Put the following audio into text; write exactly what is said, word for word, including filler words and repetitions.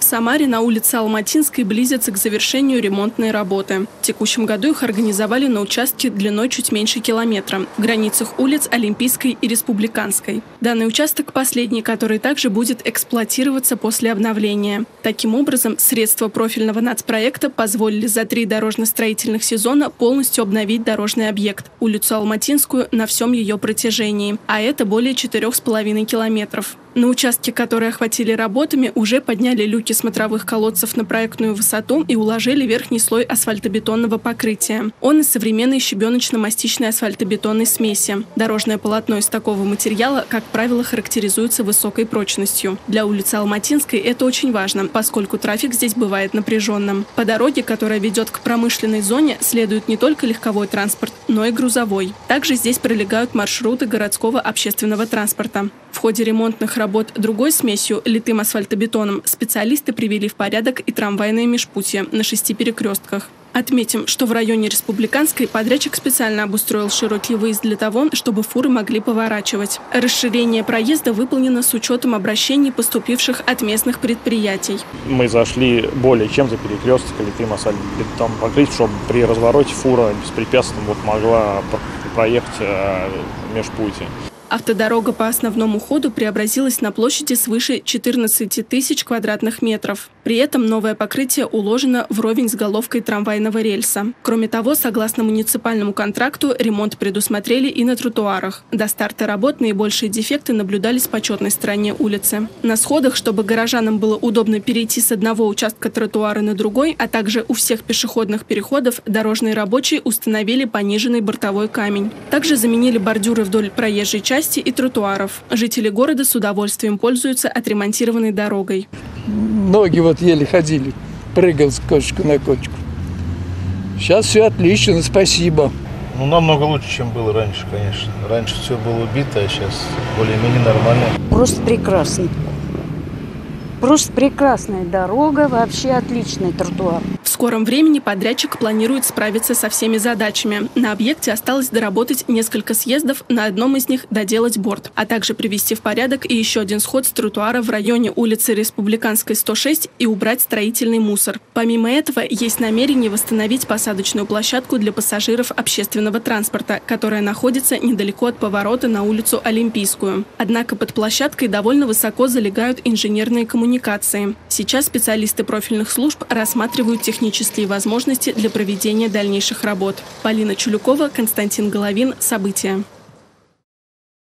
Самаре на улице Алматинской близятся к завершению ремонтные работы. В текущем году их организовали на участке длиной чуть меньше километра, в границах улиц Олимпийской и Республиканской. Данный участок последний, который также будет эксплуатироваться после обновления. Таким образом, средства профильного нацпроекта позволили за три дорожно-строительных сезона полностью обновить дорожный объект – улицу Алматинскую на всем ее протяжении, а это более четырёх с половиной километров. На участке, который охватили работами, уже подняли люки смотровых колодцев на проектную высоту и уложили верхний слой асфальтобетонного покрытия. Он из современной щебеночно-мастичной асфальтобетонной смеси. Дорожное полотно из такого материала, как правило, характеризуется высокой прочностью. Для улицы Алматинской это очень важно, поскольку трафик здесь бывает напряженным. По дороге, которая ведет к промышленной зоне, следует не только легковой транспорт, но и грузовой. Также здесь пролегают маршруты городского общественного транспорта. В ходе ремонтных работ другой смесью, литым асфальтобетоном, специалисты привели в порядок и трамвайные межпутья на шести перекрестках. Отметим, что в районе Республиканской подрядчик специально обустроил широкий выезд для того, чтобы фуры могли поворачивать. Расширение проезда выполнено с учетом обращений, поступивших от местных предприятий. Мы зашли более чем за перекресток литым асфальтобетоном покрыть, чтобы при развороте фура беспрепятственно вот могла проехать межпутье. Автодорога по основному ходу преобразилась на площади свыше четырнадцати тысяч квадратных метров. При этом новое покрытие уложено вровень с головкой трамвайного рельса. Кроме того, согласно муниципальному контракту, ремонт предусмотрели и на тротуарах. До старта работ наибольшие дефекты наблюдались по четной стороне улицы. На сходах, чтобы горожанам было удобно перейти с одного участка тротуара на другой, а также у всех пешеходных переходов, дорожные рабочие установили пониженный бортовой камень. Также заменили бордюры вдоль проезжей части и тротуаров. Жители города с удовольствием пользуются отремонтированной дорогой. Ноги вот еле ходили, прыгал с кочку на кочку. Сейчас все отлично, спасибо. Ну, намного лучше, чем было раньше, конечно. Раньше все было убито, а сейчас более-менее нормально. Просто прекрасно. Просто прекрасная дорога, вообще отличный тротуар. В скором времени подрядчик планирует справиться со всеми задачами. На объекте осталось доработать несколько съездов, на одном из них доделать борт, а также привести в порядок и еще один сход с тротуара в районе улицы Республиканской, сто шесть и убрать строительный мусор. Помимо этого, есть намерение восстановить посадочную площадку для пассажиров общественного транспорта, которая находится недалеко от поворота на улицу Олимпийскую. Однако под площадкой довольно высоко залегают инженерные коммуникации. Сейчас специалисты профильных служб рассматривают технические возможности для проведения дальнейших работ. Полина Чулюкова, Константин Головин. События.